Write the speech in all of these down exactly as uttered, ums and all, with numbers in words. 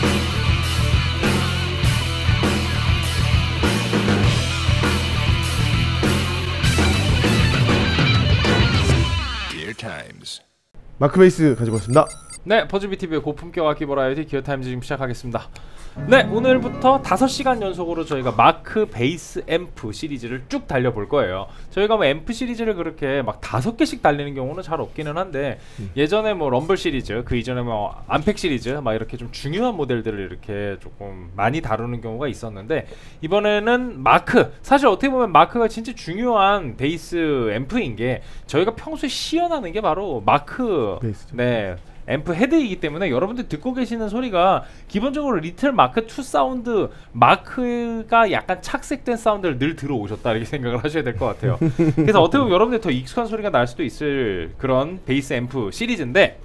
마크 베이스 가지고 왔습니다. 네, 퍼즐비티비의 고품격 악기 버라이어티 기어타임즈 지금 시작하겠습니다. 네, 오늘부터 다섯 시간 연속으로 저희가 마크 베이스 앰프 시리즈를 쭉 달려볼 거예요. 저희가 뭐 앰프 시리즈를 그렇게 막 다섯 개씩 달리는 경우는 잘 없기는 한데 음. 예전에 뭐 럼블 시리즈, 그 이전에 뭐 암팩 시리즈 막 이렇게 좀 중요한 모델들을 이렇게 조금 많이 다루는 경우가 있었는데 이번에는 마크, 사실 어떻게 보면 마크가 진짜 중요한 베이스 앰프인 게 저희가 평소에 시연하는 게 바로 마크 베이스죠. 네, 앰프 헤드이기 때문에 여러분들 듣고 계시는 소리가 기본적으로 리틀 마크 투 사운드, 마크가 약간 착색된 사운드를 늘 들어오셨다 이렇게 생각을 하셔야 될 것 같아요. 그래서 어떻게 보면 여러분들 더 익숙한 소리가 날 수도 있을 그런 베이스 앰프 시리즈인데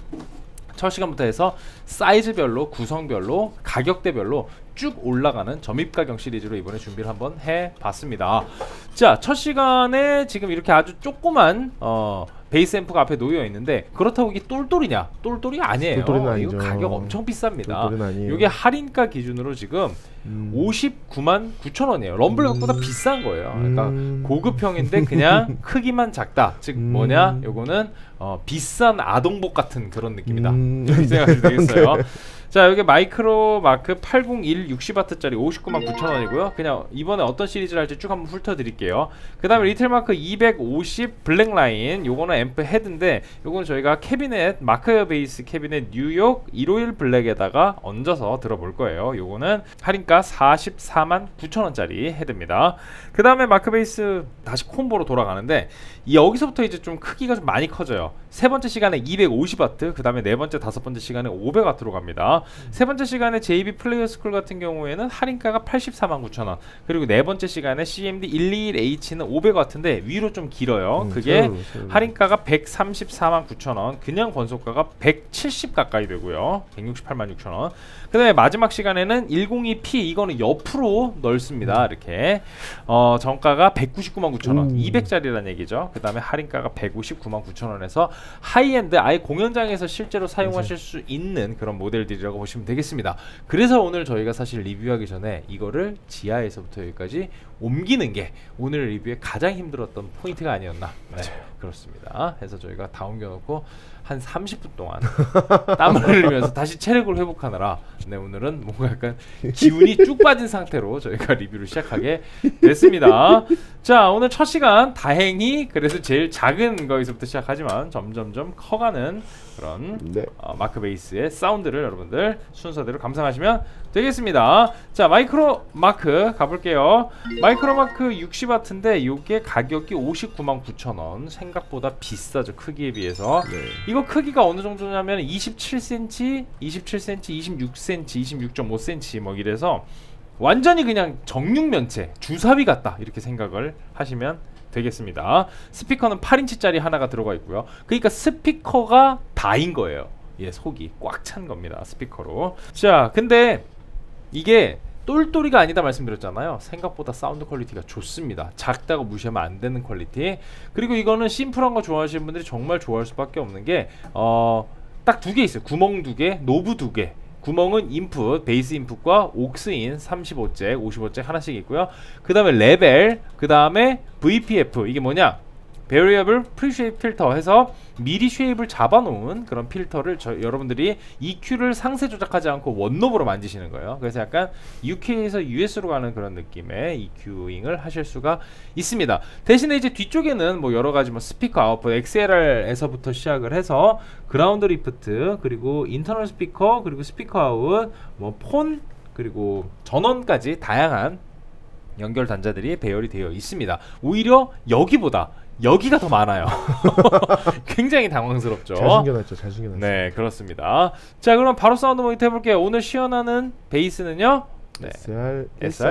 첫 시간부터 해서 사이즈별로, 구성별로, 가격대별로 쭉 올라가는 점입가격 시리즈로 이번에 준비를 한번 해봤습니다. 자, 첫 시간에 지금 이렇게 아주 조그만 어 베이스 앰프가 앞에 놓여 있는데 그렇다고 이게 똘똘이냐? 똘똘이 아니에요. 이거 가격 엄청 비쌉니다. 이게 할인가 기준으로 지금 음. 오십구만 구천 원이에요. 럼블 갖보다 음. 비싼 거예요. 그러니까 음. 고급형인데 그냥 크기만 작다. 즉 음. 뭐냐? 요거는 어, 비싼 아동복 같은 그런 느낌이다. 음. 이렇게 생각하시면 되겠어요. 네. 자, 여기 마이크로 마크 팔공일 육십 와트짜리 오십구만 구천 원이고요. 그냥 이번에 어떤 시리즈를 할지 쭉 한번 훑어드릴게요. 그 다음에 리틀 마크 이백오십 블랙라인, 요거는 앰프 헤드인데 요거는 저희가 캐비넷, 마크 베이스 캐비넷 뉴욕 일오일 블랙에다가 얹어서 들어볼 거예요. 요거는 할인가 사십사만 구천 원짜리 헤드입니다. 그 다음에 마크 베이스 다시 콤보로 돌아가는데 여기서부터 이제 좀 크기가 좀 많이 커져요. 세 번째 시간에 이백오십 와트, 그 다음에 네 번째, 다섯 번째 시간에 오백 와트로 갑니다. 음. 세 번째 시간에 제이비 플레이어 스쿨 같은 경우에는 할인가가 팔십사만 구천 원, 그리고 네 번째 시간에 씨엠디 일이일 에이치는 오백 와트인데 위로 좀 길어요. 음, 그게 새로, 새로. 할인가가 백삼십사만 구천 원, 그냥 권속가가 백칠십 가까이 되고요. 백육십팔만 육천 원. 그 다음에 마지막 시간에는 백이 피, 이거는 옆으로 넓습니다. 음. 이렇게 어, 정가가 백구십구만 구천 원, 음. 이백짜리라는 얘기죠. 그 다음에 할인가가 백오십구만 구천 원에서 하이엔드, 아예 공연장에서 실제로 사용하실 수 있는 그런 모델들이라고 보시면 되겠습니다. 그래서 오늘 저희가 사실 리뷰하기 전에 이거를 지하에서부터 여기까지 옮기는 게 오늘 리뷰에 가장 힘들었던 포인트가 아니었나. 네, 그렇습니다. 해서 저희가 다 옮겨놓고 한 삼십 분 동안 땀을 흘리면서 다시 체력을 회복하느라 네, 오늘은 뭔가 약간 기운이 쭉 빠진 상태로 저희가 리뷰를 시작하게 됐습니다. 자, 오늘 첫 시간 다행히 그래서 제일 작은 거에서부터 시작하지만 점점점 커가는 그런 네. 어, 마크 베이스의 사운드를 여러분들 순서대로 감상하시면 되겠습니다. 자, 마이크로 마크 가볼게요. 마이크로 마크 육십 와트인데 요게 가격이 오십구만 구천 원, 생각보다 비싸죠, 크기에 비해서. 네. 이거 크기가 어느 정도냐면 이십칠 센티미터, 이십칠 센티미터, 이십육 센티미터, 이십육 점 오 센티미터 뭐 이래서 완전히 그냥 정육면체, 주사위 같다 이렇게 생각을 하시면 되겠습니다. 스피커는 팔 인치짜리 하나가 들어가 있고요. 그러니까 스피커가 다인 거예요. 예, 속이 꽉 찬 겁니다, 스피커로. 자, 근데 이게 똘똘이가 아니다 말씀드렸잖아요. 생각보다 사운드 퀄리티가 좋습니다. 작다고 무시하면 안 되는 퀄리티. 그리고 이거는 심플한 거 좋아하시는 분들이 정말 좋아할 수밖에 없는 게 어, 딱 두 개 있어요. 구멍 두 개, 노브 두 개. 구멍은 인풋, 베이스 인풋과 옥스인 삼십오 잭, 오십오 잭 하나씩 있고요. 그 다음에 레벨, 그 다음에 브이피에프, 이게 뭐냐? Variable Pre-Shape 필터 해서 미리 쉐입을 잡아놓은 그런 필터를 저, 여러분들이 이큐를 상세 조작하지 않고 원노브로 만지시는 거예요. 그래서 약간 유케이에서 유에스로 가는 그런 느낌의 이큐잉을 하실 수가 있습니다. 대신에 이제 뒤쪽에는 뭐 여러가지 뭐 스피커 아웃풋, 엑스엘알에서부터 시작을 해서 그라운드 리프트, 그리고 인터널 스피커, 그리고 스피커 아웃, 뭐 폰, 그리고 전원까지 다양한 연결 단자들이 배열이 되어 있습니다. 오히려 여기보다 여기가 더 많아요. 굉장히 당황스럽죠. 잘 숨겨놨죠. 잘 숨겨놨죠. 네, 그렇습니다. 자, 그럼 바로 사운드 모니터 해볼게요. 오늘 시연하는 베이스는요, 네, 에스알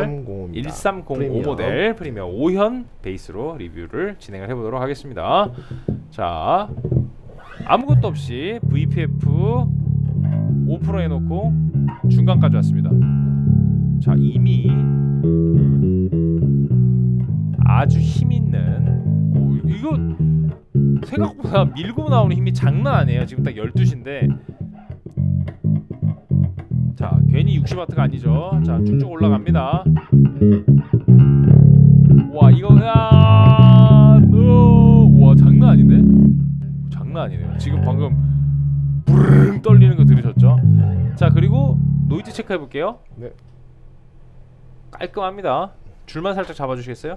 일삼공오 모델 프리미어 오 현 베이스로 리뷰를 진행을 해보도록 하겠습니다. 자, 아무것도 없이 브이피에프 오 퍼센트 해놓고 중간까지 왔습니다. 자, 이미 아주 힘있는, 오, 이거 생각보다 밀고 나오는 힘이 장난 아니에요. 지금 딱 열두 시인데 자, 괜히 육십 와트가 아니죠. 자, 쭉쭉 올라갑니다. 와, 이거 야, 오, 와, 장난 아닌데? 장난 아니네요. 지금 방금 부르릉 떨리는 거 들으셨죠? 자, 그리고 노이즈 체크해 볼게요. 네. 깔끔합니다. 줄만 살짝 잡아주시겠어요?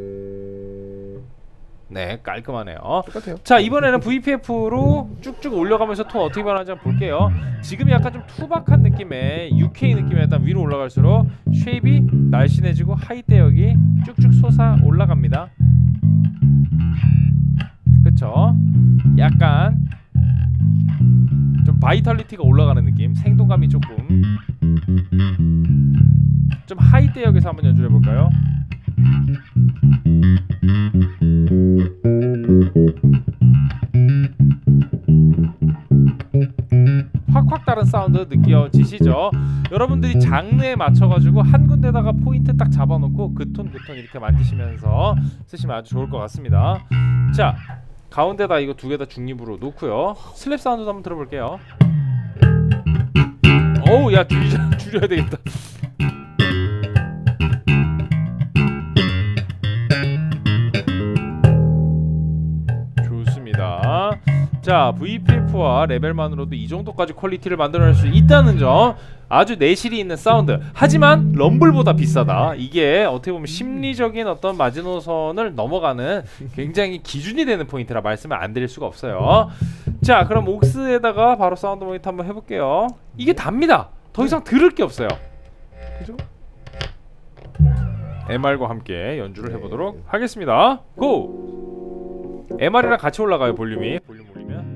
네, 깔끔하네요. 똑같아요. 자, 이번에는 브이피에프로 쭉쭉 올려가면서 톤 어떻게 변하는지 한번 볼게요. 지금 약간 좀 투박한 느낌의 유케이 느낌이 일단 위로 올라갈수록 쉐입이 날씬해지고 하이 대역이 쭉쭉 솟아 올라갑니다. 그쵸? 약간 좀 바이탈리티가 올라가는 느낌, 생동감이 조금. 좀 하이 대역에서 한번 연주를 해볼까요? 확확 다른 사운드 느껴지시죠? 여러분들이 장르에 맞춰가지고 한 군데다가 포인트 딱 잡아놓고 그 톤 그 톤 이렇게 만지시면서 쓰시면 아주 좋을 것 같습니다. 자, 가운데다 이거 두 개 다 중립으로 놓고요. 슬랩 사운드도 한번 들어볼게요. 어우, 야, 줄여, 줄여야 되겠다. 좋습니다. 자, 브이피에프와 레벨만으로도 이 정도까지 퀄리티를 만들어낼 수 있다는 점, 아주 내실이 있는 사운드. 하지만 럼블보다 비싸다. 이게 어떻게 보면 심리적인 어떤 마지노선을 넘어가는 굉장히 기준이 되는 포인트라 말씀을 안 드릴 수가 없어요. 자, 그럼 옥스에다가 바로 사운드 모니터 한번 해볼게요. 이게 답니다. 더 이상 들을 게 없어요. 그죠? 엠알과 함께 연주를 해보도록 하겠습니다. 고! 엠알이랑 같이 올라가요. 볼륨이. 볼륨 올리면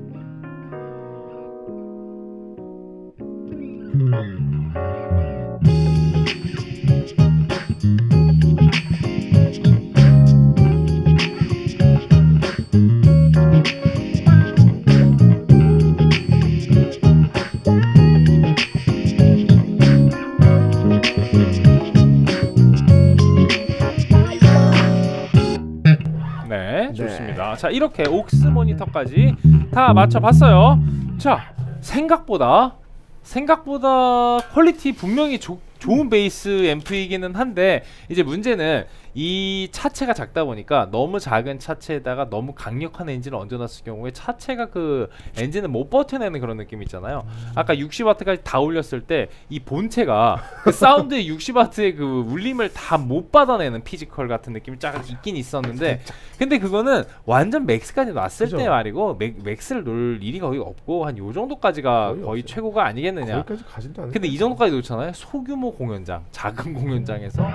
네, 좋습니다. 자, 이렇게 옥스 모니터까지 다 맞춰봤어요. 자, 생각보다 생각보다 퀄리티 분명히 조, 좋은 베이스 앰프이기는 한데, 이제 문제는 이 차체가 작다 보니까 너무 작은 차체에다가 너무 강력한 엔진을 얹어놨을 경우에 차체가 그 엔진을 못 버텨내는 그런 느낌 있잖아요. 아까 육십 와트까지 다 올렸을 때 이 본체가 그 사운드의 육십 와트의 그 울림을 다 못 받아내는 피지컬 같은 느낌이 쫙 있긴 있었는데, 근데 그거는 완전 맥스까지 놨을 그죠? 때 말이고, 맥, 맥스를 놓을 일이 거의 없고 한 요 정도까지가 거의 거의 없어요. 최고가 아니겠느냐. 거기까지 가지도 않을 근데 이 정도까지 놓잖아요. 소규모 공연장, 작은 공연장에서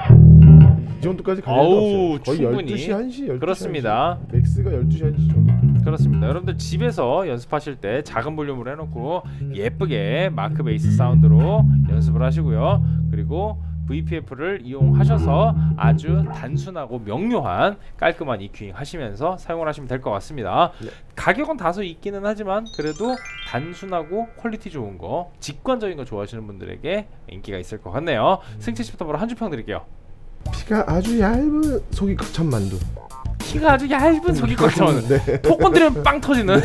이 정도까지 갈 아우, 일도 없어요. 거의 충분히. 열두 시, 한 시, 열두 시, 그렇습니다. 한 시. 맥스가 열두 시, 한 시 정도. 그렇습니다. 여러분들 집에서 연습하실 때 작은 볼륨으로 해놓고 예쁘게 마크 베이스 사운드로 연습을 하시고요. 그리고 브이피에프를 이용하셔서 아주 단순하고 명료한 깔끔한 이큐잉 하시면서 사용을 하시면 될 것 같습니다. 네. 가격은 다소 있기는 하지만 그래도 단순하고 퀄리티 좋은 거, 직관적인 거 좋아하시는 분들에게 인기가 있을 것 같네요. 승채 씨부터 바로 한 줄 평 드릴게요. 피가 아주 얇은 속이 극찬 만두. 키가 아주 얇은 속이 꽉차는 네. 톡 건드리면 빵 터지는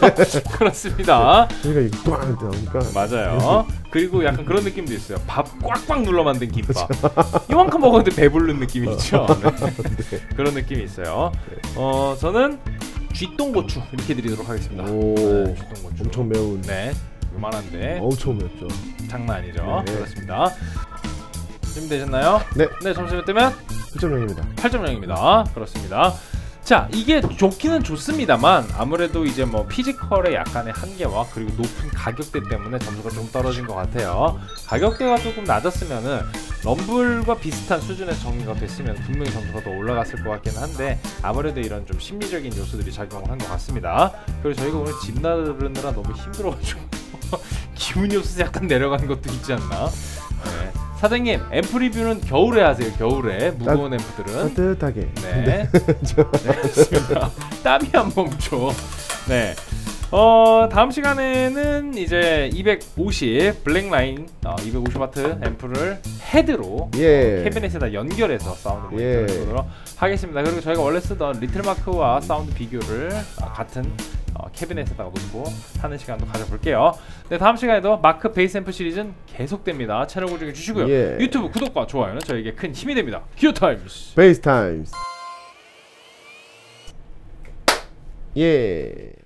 그렇습니다. 그러니까 이게 꽝 나오니까. 맞아요. 그리고 약간 그런 느낌도 있어요. 밥 꽉꽉 눌러 만든 김밥. 이만큼 먹었는데 배부른 느낌이 있죠. 네. 그런 느낌이 있어요. 어, 저는 쥐똥고추 이렇게 드리도록 하겠습니다. 오, 네, 쥐똥고추. 엄청 매운. 네, 요만한데 엄청 맵죠. 장난 아니죠. 네. 그렇습니다. 준비되셨나요? 네. 네, 점수를 뜨면 일 점 영입니다. 팔 점 영입니다. 그렇습니다. 자, 이게 좋기는 좋습니다만 아무래도 이제 뭐 피지컬의 약간의 한계와 그리고 높은 가격대 때문에 점수가 좀 떨어진 것 같아요. 가격대가 조금 낮았으면은 럼블과 비슷한 수준의 정리가 됐으면 분명히 점수가 더 올라갔을 것 같기는 한데, 아무래도 이런 좀 심리적인 요소들이 작용을 한 것 같습니다. 그리고 저희가 오늘 집 나르느라 너무 힘들어가지고 기운이 없어서 약간 내려가는 것도 있지 않나. 네. 사장님, 앰프 리뷰는 겨울에 하세요. 겨울에 무거운 따, 앰프들은 따뜻하게. 네, 네, 좋습니다. 땀이 안 멈춰. 네, 어 다음 시간에는 이제 이백오십 블랙라인 어, 이백오십 와트 앰프를 헤드로 예. 캐비넷에다 연결해서 사운드 모니터를 예. 보도록 하겠습니다. 그리고 저희가 원래 쓰던 리틀마크와 사운드 비교를 어, 같은 어, 캐비넷에다가 놓고 하는 시간도 가져볼게요. 네, 다음 시간에도 마크 베이스 앰프 시리즈는 계속됩니다. 채널 고정해 주시고요. 예. 유튜브 구독과 좋아요는 저에게 큰 힘이 됩니다. 기어타임스 베이스 타임스. 예.